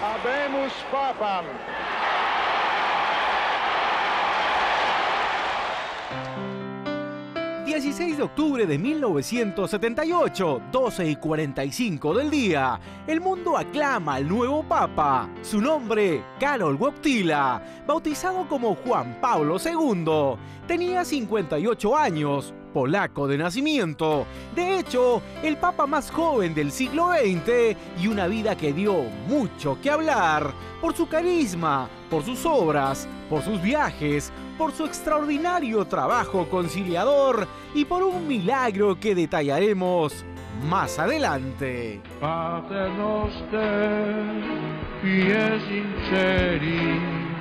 Habemus Papam. 16 de octubre de 1978, 12:45 del día, el mundo aclama al nuevo Papa. Su nombre, Karol Wojtyła, bautizado como Juan Pablo II. Tenía 58 años, polaco de nacimiento. De hecho, el Papa más joven del siglo XX y una vida que dio mucho que hablar. Por su carisma, por sus obras, por sus viajes, por su extraordinario trabajo conciliador y por un milagro que detallaremos más adelante. Pater noster, qui es in celi,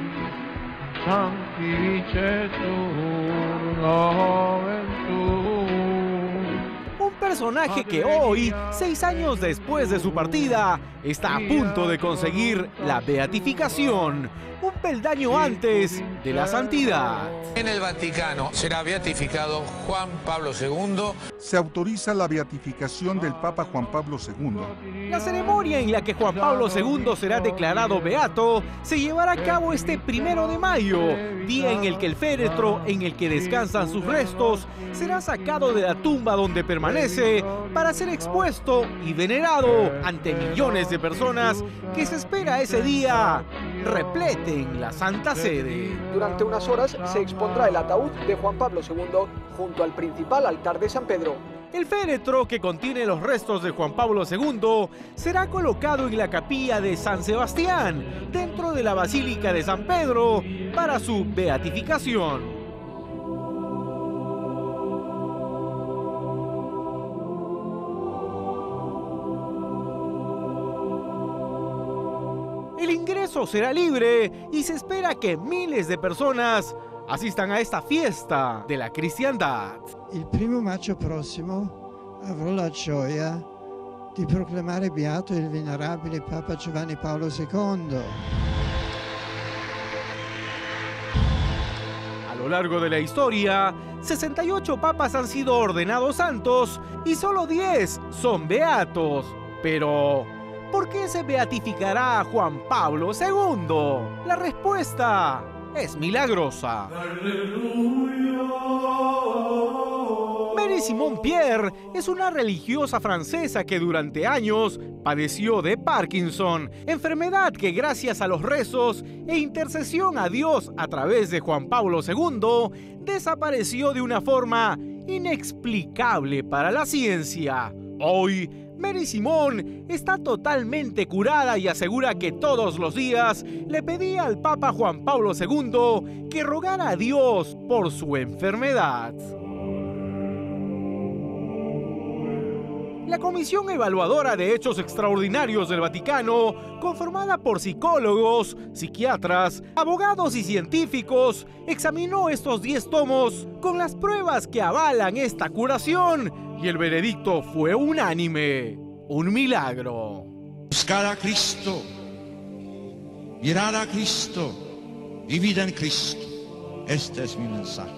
sanctificetur nomen tuum. Un personaje que hoy, 6 años después de su partida, está a punto de conseguir la beatificación, un peldaño antes de la santidad. En el Vaticano será beatificado Juan Pablo II. Se autoriza la beatificación del Papa Juan Pablo II. La ceremonia en la que Juan Pablo II será declarado beato se llevará a cabo este 1 de mayo, día en el que el féretro en el que descansan sus restos será sacado de la tumba donde permanece para ser expuesto y venerado ante millones de personas que se espera ese día repleten la Santa Sede. Durante unas horas se expondrá el ataúd de Juan Pablo II junto al principal altar de San Pedro. El féretro que contiene los restos de Juan Pablo II será colocado en la capilla de San Sebastián, dentro de la Basílica de San Pedro, para su beatificación. El ingreso será libre y se espera que miles de personas asistan a esta fiesta de la cristiandad. Il 1 maggio prossimo avrò la gioia di proclamare beato il venerabile Papa Giovanni Paolo II. A lo largo de la historia, 68 papas han sido ordenados santos y solo 10 son beatos. Pero, ¿por qué se beatificará a Juan Pablo II? La respuesta es milagrosa. Mary Simon Pierre es una religiosa francesa que durante años padeció de Parkinson, enfermedad que gracias a los rezos e intercesión a Dios a través de Juan Pablo II desapareció de una forma inexplicable para la ciencia. Hoy, Mary Simon está totalmente curada y asegura que todos los días le pedía al Papa Juan Pablo II que rogara a Dios por su enfermedad. La Comisión Evaluadora de Hechos Extraordinarios del Vaticano, conformada por psicólogos, psiquiatras, abogados y científicos, examinó estos 10 tomos con las pruebas que avalan esta curación y el veredicto fue unánime: un milagro. Buscar a Cristo, mirar a Cristo, vivir en Cristo. Este es mi mensaje.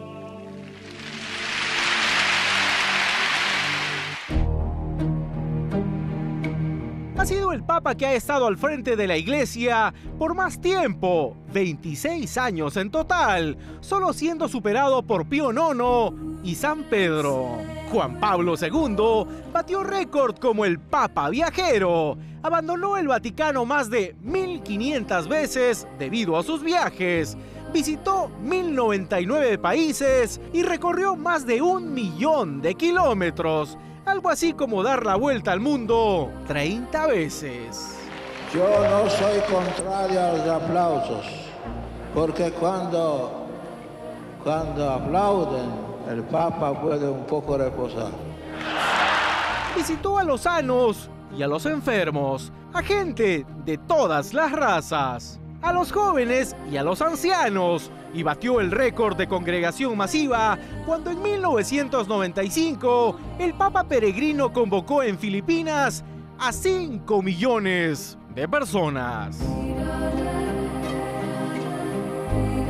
Ha sido el Papa que ha estado al frente de la Iglesia por más tiempo, 26 años en total, solo siendo superado por Pío IX y San Pedro. Juan Pablo II batió récord como el Papa viajero. Abandonó el Vaticano más de 1500 veces debido a sus viajes. Visitó 1099 países y recorrió más de 1 millón de kilómetros. Algo así como dar la vuelta al mundo 30 veces. Yo no soy contrario a los aplausos, porque cuando aplauden, el Papa puede un poco reposar. Visitó a los sanos y a los enfermos, a gente de todas las razas, a los jóvenes y a los ancianos, y batió el récord de congregación masiva cuando en 1995 el Papa peregrino convocó en Filipinas a 5 millones de personas.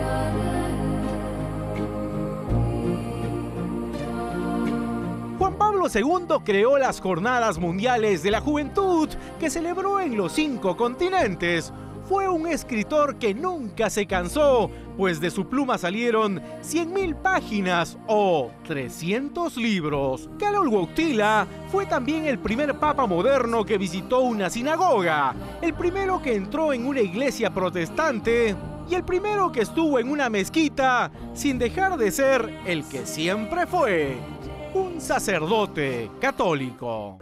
Juan Pablo Pablo II creó las Jornadas Mundiales de la Juventud, que celebró en los 5 continentes. Fue un escritor que nunca se cansó, pues de su pluma salieron 100.000 páginas o 300 libros. Karol Wojtyla fue también el primer papa moderno que visitó una sinagoga, el primero que entró en una iglesia protestante y el primero que estuvo en una mezquita sin dejar de ser el que siempre fue, un sacerdote católico.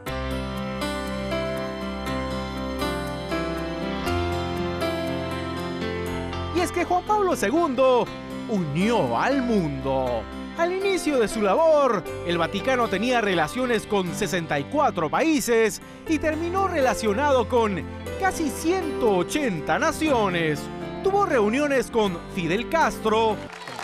Y es que Juan Pablo II unió al mundo. Al inicio de su labor, el Vaticano tenía relaciones con 64 países y terminó relacionado con casi 180 naciones. Tuvo reuniones con Fidel Castro.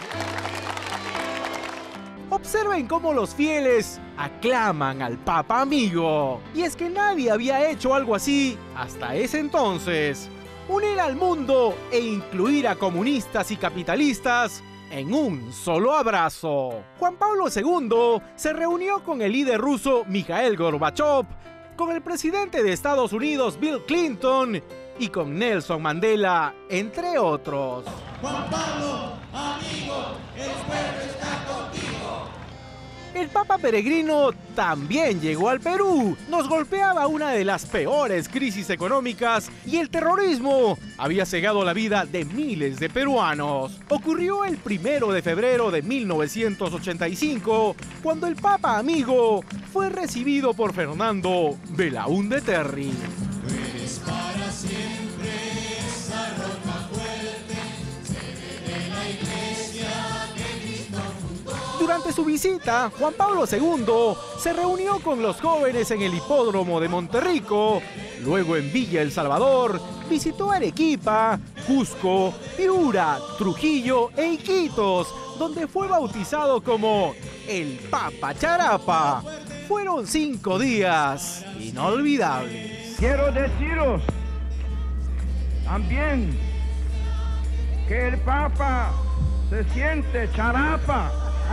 Observen cómo los fieles aclaman al Papa amigo. Y es que nadie había hecho algo así hasta ese entonces. Unir al mundo e incluir a comunistas y capitalistas en un solo abrazo. Juan Pablo II se reunió con el líder ruso Mikhail Gorbachev, con el presidente de Estados Unidos Bill Clinton y con Nelson Mandela, entre otros. Juan Pablo, amigo, el pueblo está contigo. El Papa peregrino también llegó al Perú. Nos golpeaba una de las peores crisis económicas y el terrorismo había cegado la vida de miles de peruanos. Ocurrió el 1 de febrero de 1985, cuando el Papa amigo fue recibido por Fernando Belaúnde Terry. Eres para siempre esa roca fuerte, sede de la iglesia que Cristo fundó. Durante su visita, Juan Pablo II se reunió con los jóvenes en el hipódromo de Monterrico, luego en Villa El Salvador, visitó Arequipa, Cusco, Piura, Trujillo e Iquitos, donde fue bautizado como el Papa Charapa. Fueron 5 días inolvidables. Quiero deciros también que el Papa se siente charapa.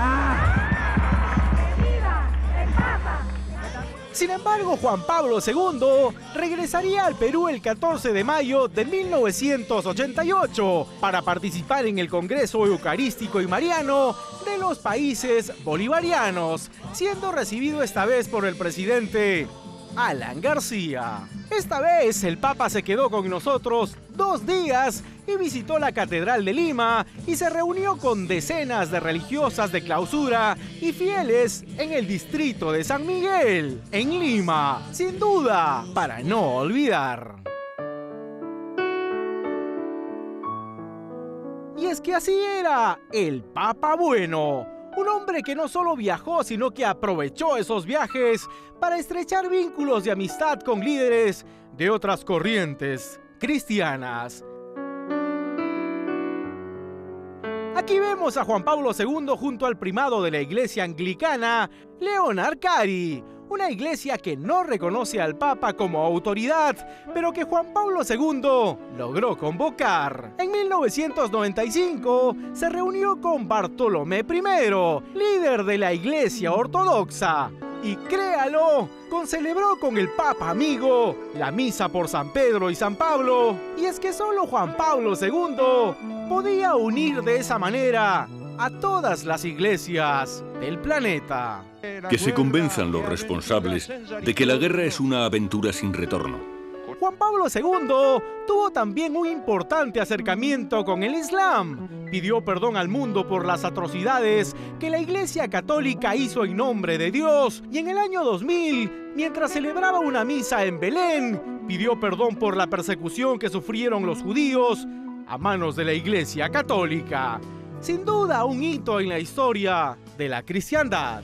¡Viva el Papa! Sin embargo, Juan Pablo II regresaría al Perú el 14 de mayo de 1988 para participar en el Congreso Eucarístico y Mariano de los países bolivarianos, siendo recibido esta vez por el presidente Alan García. Esta vez el Papa se quedó con nosotros 2 días y visitó la Catedral de Lima y se reunió con decenas de religiosas de clausura y fieles en el distrito de San Miguel, en Lima, sin duda, para no olvidar. Y es que así era el Papa Bueno. Un hombre que no solo viajó, sino que aprovechó esos viajes para estrechar vínculos de amistad con líderes de otras corrientes cristianas. Aquí vemos a Juan Pablo II junto al primado de la iglesia anglicana, Leonard Carey, una iglesia que no reconoce al Papa como autoridad, pero que Juan Pablo II logró convocar. En 1995 se reunió con Bartolomé I, líder de la iglesia ortodoxa, y créalo, concelebró con el Papa amigo la misa por San Pedro y San Pablo. Y es que solo Juan Pablo II podía unir de esa manera a todas las iglesias del planeta. Que se convenzan los responsables de que la guerra es una aventura sin retorno. Juan Pablo II tuvo también un importante acercamiento con el Islam. Pidió perdón al mundo por las atrocidades que la Iglesia Católica hizo en nombre de Dios. Y en el año 2000, mientras celebraba una misa en Belén, pidió perdón por la persecución que sufrieron los judíos a manos de la Iglesia Católica. Sin duda, un hito en la historia de la cristiandad.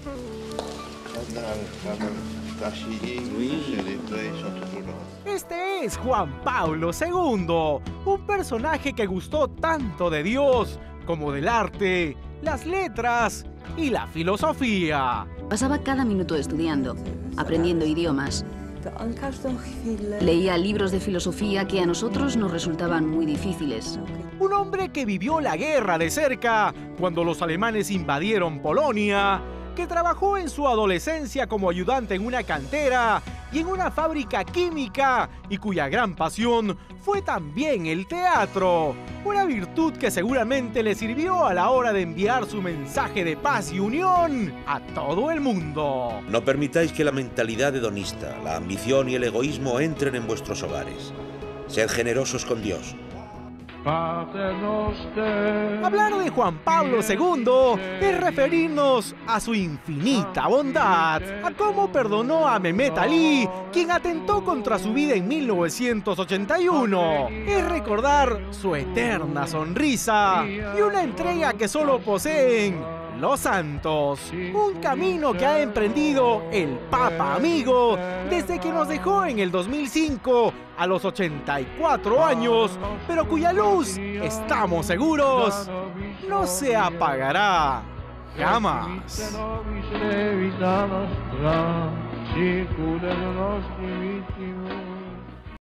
Este es Juan Pablo II, un personaje que gustó tanto de Dios como del arte, las letras y la filosofía. Pasaba cada minuto estudiando, aprendiendo idiomas. Leía libros de filosofía que a nosotros nos resultaban muy difíciles. Un hombre que vivió la guerra de cerca cuando los alemanes invadieron Polonia, que trabajó en su adolescencia como ayudante en una cantera y en una fábrica química y cuya gran pasión fue también el teatro, una virtud que seguramente le sirvió a la hora de enviar su mensaje de paz y unión a todo el mundo. No permitáis que la mentalidad hedonista, la ambición y el egoísmo entren en vuestros hogares. Sed generosos con Dios. Hablar de Juan Pablo II es referirnos a su infinita bondad, a cómo perdonó a Mehmet Ali, quien atentó contra su vida en 1981. Es recordar su eterna sonrisa y una entrega que solo poseen los santos, un camino que ha emprendido el Papa Amigo desde que nos dejó en el 2005 a los 84 años, pero cuya luz, estamos seguros, no se apagará jamás.